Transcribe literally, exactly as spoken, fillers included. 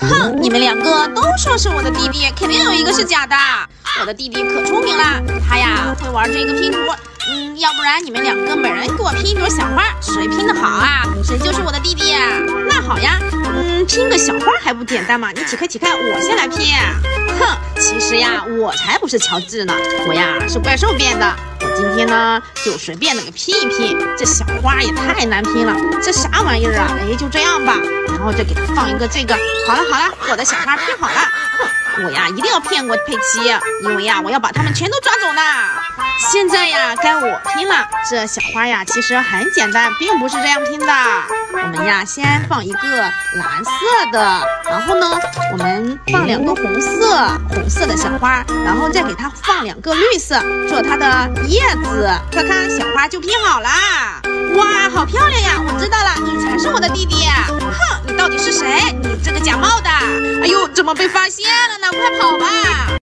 哼，你们两个都说是我的弟弟，肯定有一个是假的。我的弟弟可聪明了，他呀会玩这个拼图。嗯，要不然你们两个每人给我拼一朵小花，谁拼得好啊，谁就是我的弟弟。那好呀，嗯，拼个小花还不简单吗？你起开起开，我先来拼。哼，其实呀，我才不是乔治呢，我呀是怪兽变的。我今天呢就随便的给拼一拼，这小花也太难拼了，这啥玩意儿啊？哎，就这样吧，然后再给它放一个这个。好了好了，我的小花拼好了。哼，我呀一定要骗过佩奇，因为呀我要把他们全都抓走呢。现在呀该我拼了，这小花呀其实很简单，并不是这样拼的。我们呀先放一个蓝色的，然后呢我们放两个红色红色的小花，然后再给它放两个绿色做它的叶子。看看小花就拼好了。哇，好漂亮呀！我知道了，你才是我的弟弟。哼，你到底是谁？你这个假冒的！哎呦，怎么被发现了呢？快跑吧！